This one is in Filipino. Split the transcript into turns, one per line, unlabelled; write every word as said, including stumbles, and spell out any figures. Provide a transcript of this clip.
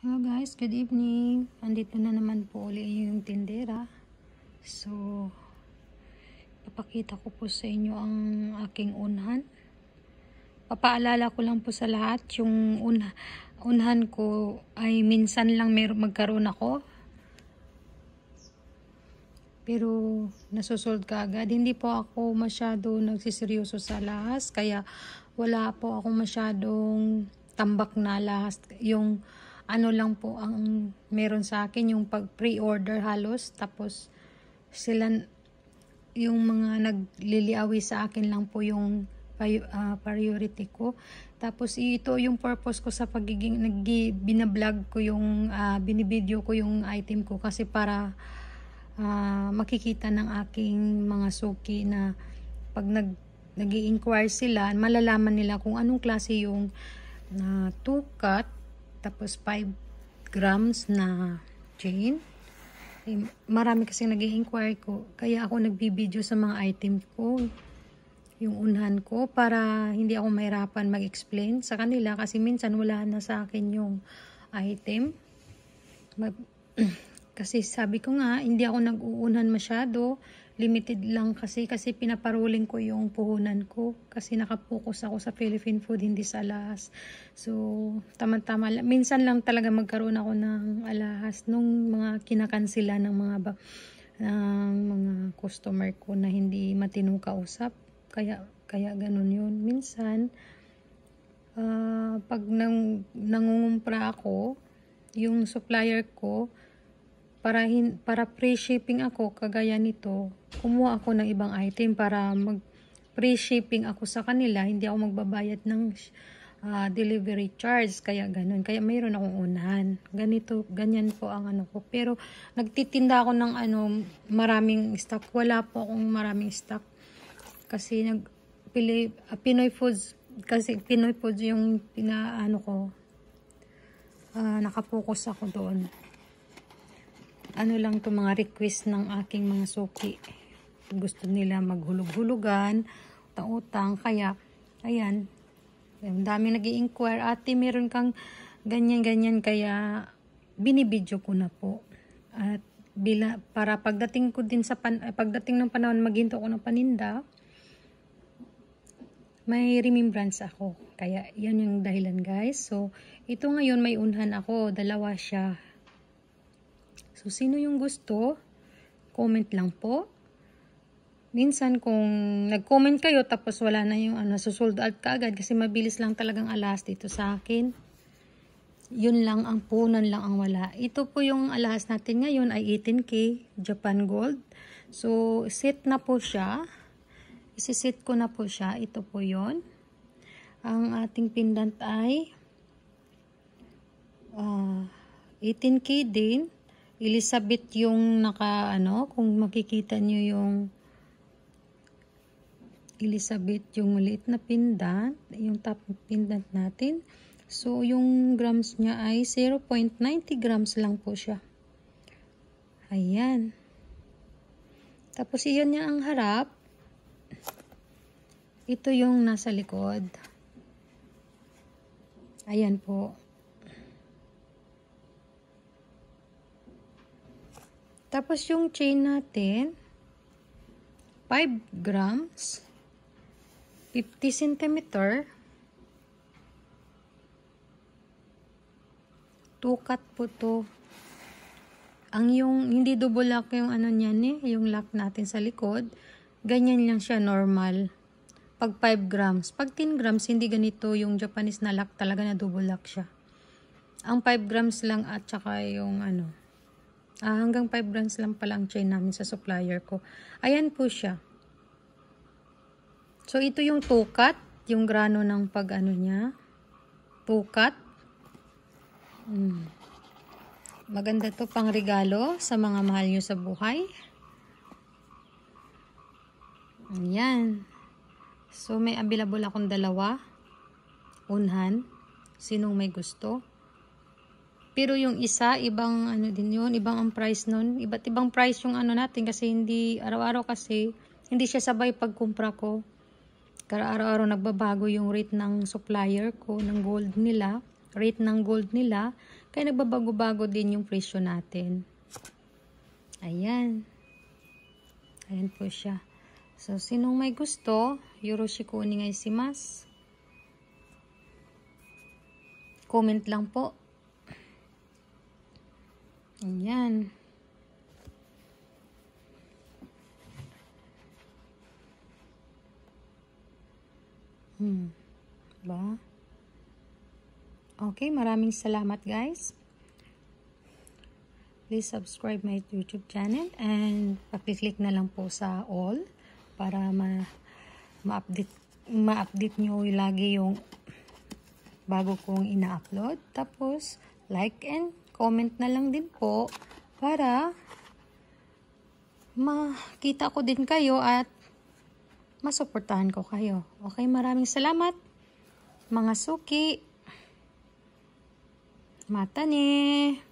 Hello guys, good evening. Andito na naman po ulit yung tindera. So, papakita ko po sa inyo ang aking unhan. Papaalala ko lang po sa lahat, yung un unhan ko ay minsan lang may magkaroon ako. Pero nasusold ka agad. Hindi po ako masyado nagsiseryoso sa lahas. Kaya wala po ako masyadong tambak na lahas. Yung ano lang po ang meron sa akin, yung pag pre-order halos. Tapos sila, yung mga nagliliawi sa akin lang po yung uh, priority ko. Tapos ito yung purpose ko sa pagiging binablog ko yung uh, binibideo ko yung item ko. Kasi para uh, makikita ng aking mga suki na pag nag nag-i-inquire sila, malalaman nila kung anong klase yung uh, two cut tapos five grams na chain. Eh, marami kasi nag-i-inquire ko, kaya ako nagbibideo sa mga item ko, yung unhan ko, para hindi ako mahirapan mag-explain sa kanila kasi minsan wala na sa akin yung item. Mag kasi sabi ko nga, hindi ako nag-uunhan masyado, limited lang kasi kasi pinaparuling ko yung puhunan ko kasi nakapokus ako sa Philippine food, hindi sa alahas. So tama-tama, minsan lang talaga magkaroon ako ng alahas nung mga kinakansila ng mga ba, ng mga customer ko na hindi matinong kausap, kaya kaya ganun yun. Minsan uh, pag nang, nangungumpra ako, yung supplier ko, para hin, para pre-shipping ako, kagaya nito, kumuha ako ng ibang item para mag pre-shipping ako sa kanila, hindi ako magbabayad ng uh, delivery charge, kaya ganun. Kaya mayroon akong unahan. Ganito, ganyan po ang ano ko. Pero nagtitinda ako ng ano, maraming stock. Wala po akong maraming stock. Kasi nag Pili, uh, Pinoy foods, kasi Pinoy foods yung pinaano ko. Uh, nakapokus ako doon. Ano lang to, mga request ng aking mga suki. Gusto nila maghulog-hulugan, utang-utang. Kaya, ayan, ang dami nag-i-inquire, ate, meron kang ganyan-ganyan, kaya binibidyo ko na po. At bila, para pagdating ko din sa, pan, pagdating ng panahon, maghinto ko ng paninda, may remembrance ako. Kaya, yan yung dahilan, guys. So, ito ngayon, may unhan ako. Dalawa siya. So, sino yung gusto? Comment lang po. Minsan kung nag-comment kayo tapos wala na yung ano, susold out ka agad kasi mabilis lang talagang alahas dito sa akin. Yun lang, ang punan lang ang wala. Ito po yung alahas natin ngayon ay eighteen K Japan Gold. So, set na po siya. Isi-set ko na po siya. Ito po yon. Ang ating pendant ay uh, eighteen K din. Elizabeth yung naka ano, kung makikita nyo yung Elizabeth, yung maliit na pendant, yung top pendant natin. So yung grams niya ay zero point nine zero grams lang po siya. Ayan. Tapos iyon niya ang harap. Ito yung nasa likod. Ayan po. Tapos yung chain natin, five grams, fifty centimeter, two cut po to. Ang yung, hindi double lock yung ano niyan eh, yung lock natin sa likod, ganyan lang siya normal. Pag five grams, pag ten grams, hindi ganito yung Japanese na lock, talaga na double lock siya. Ang five grams lang at saka yung ano, Ah, hanggang five grams lang pala ang chain namin sa supplier ko. Ayan po siya. So, ito yung two cut. Yung grano ng pag ano niya. two cut. Hmm. Maganda to pang regalo sa mga mahal nyo sa buhay. Ayan. So, may available akong dalawa. Unhan. Sinong may gusto. Pero yung isa, ibang ano din yun, ibang ang price nun. Iba't ibang price yung ano natin kasi hindi, araw-araw kasi, hindi siya sabay pagkumpra ko. Kaya araw-araw nagbabago yung rate ng supplier ko, ng gold nila, rate ng gold nila. Kaya nagbabago-bago din yung presyo natin. Ayan. Ayan po siya. So, sinong may gusto, yoroshiku onegaishimasu. Comment lang po. Ayan. Hmm. Ba? Okay, maraming salamat guys. Please subscribe my YouTube channel and pakiclick na lang po sa all para ma ma-update ma-update nyo lagi yung bago kong ina-upload. Tapos, like and comment na lang din po para makita ko din kayo at masuportahan ko kayo. Okay, maraming salamat mga suki. Mata ne.